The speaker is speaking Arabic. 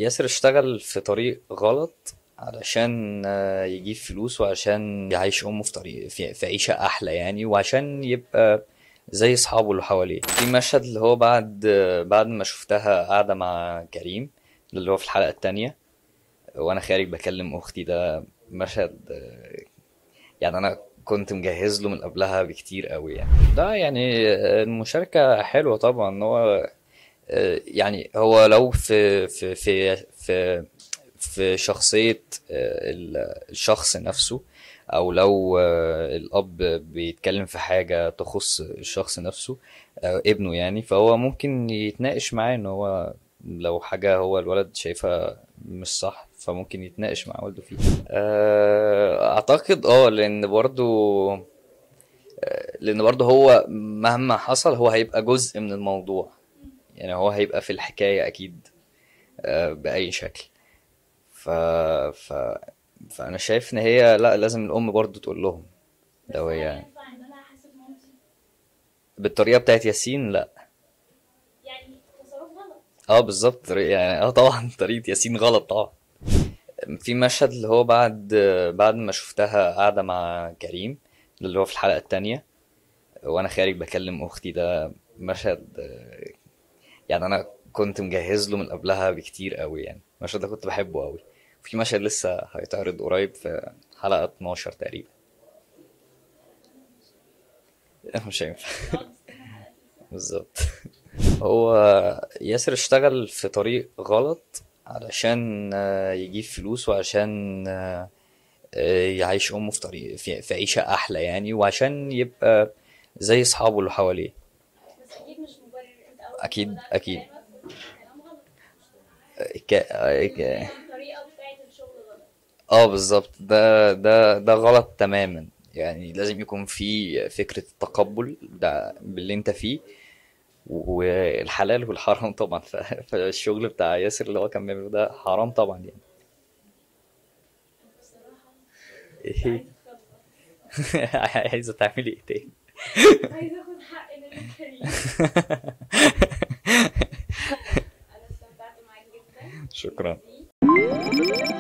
ياسر اشتغل في طريق غلط علشان يجيب فلوس وعشان يعيش امه في طريق في عيشة احلى يعني، وعشان يبقى زي اصحابه اللي حواليه. في مشهد اللي هو بعد ما شفتها قاعدة مع كريم، اللي هو في الحلقة التانية وانا خارج بكلم اختي. ده مشهد يعني انا كنت مجهز له من قبلها بكتير قوي يعني. ده يعني المشاركة حلوة طبعا. هو يعني هو لو في شخصية الشخص نفسه، او لو الاب بيتكلم في حاجة تخص الشخص نفسه، ابنه يعني، فهو ممكن يتناقش معاه ان هو لو حاجة هو الولد شايفها مش صح فممكن يتناقش مع والده فيه. اعتقد لان برضو هو مهما حصل هو هيبقى جزء من الموضوع. يعني هو هيبقى في الحكاية اكيد بأي شكل. ف... ف... فانا شايف ان هي لا، لازم الام برضو تقول لهم لو بس هل هي ينفع ان انا احاسب مامتي؟ بالطريقة بتاعت ياسين. لا. يعني تصرف غلط. اه بالظبط، يعني طبعا طريقة ياسين غلط طبعا. في مشهد اللي هو بعد ما شفتها قاعدة مع كريم، اللي هو في الحلقة التانية وانا خارج بكلم اختي. ده مشهد يعني انا كنت مجهز له من قبلها بكتير قوي يعني. المشهد ده كنت بحبه قوي. في مشهد لسه هيتعرض قريب في حلقة 12 تقريبا. مش هينفع. نقعد نستنى الحلقات لسه. بالظبط. هو ياسر اشتغل في طريق غلط علشان يجيب فلوس وعشان يعيش امه في طريق في عيشة احلى يعني، وعشان يبقى زي اصحابه اللي حواليه. بس اكيد مش مبرر، انت اول ما اكيد بدأت اكيد. كلامك قلت كلام غلط. ك... ان ك... هي الطريقة بتاعت الشغل غلط. اه بالظبط. ده غلط تماما. يعني لازم يكون في فكرة التقبل ده باللي انت فيه، والحلال والحرام طبعا. فالشغل بتاع ياسر اللي هو كان بيعمله ده حرام طبعا يعني. بصراحة كنت ايه. عايزة اتخلص. عايزة تعملي ايه تاني؟ عايزة اخد حقي من كريم. انا استمتعت معاك جدا. شكرا. ميرسي.